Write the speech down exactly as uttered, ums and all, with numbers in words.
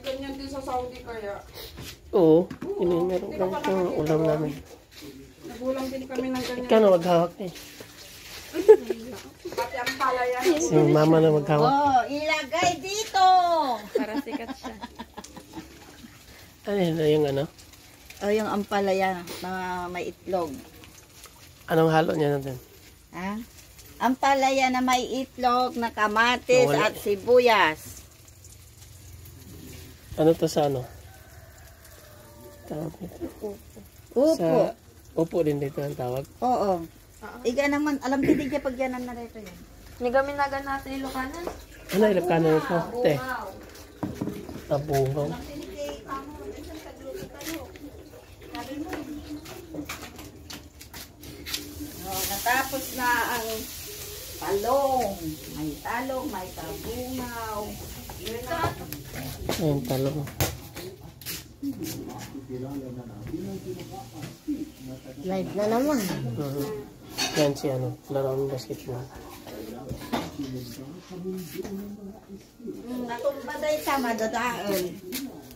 ganyan din sa Saudi kaya. Oo, ini meron ganito yung ulam namin. Nagulang din kami ng ganyan. Ikaw na maghawak eh. Pati ang palayan. Si mama na maghawak. Oh, ilagay dito. Para sikat siya. Ano yun yung ano? O, yung ampalaya na may itlog. Anong halo niya natin? Ha? Ampalaya na may itlog, na kamatis Wala. at sibuyas. Ano to sa ano? Tawag nito. Upo. Sa upo din dito ang tawag. Oo. Iga naman, alam din niya pag yanan na rito yan. Nigamin nagan natin Ilocanan. Ano ilapkan na ito? Te. Tabungaw. Oh, natapos na ang talong. May talong, may tabungaw. Ayun, talong. Live na naman. Uh-huh. Yan si ano, laro ng basketball. Hmm, natumba dahil sa madadaan.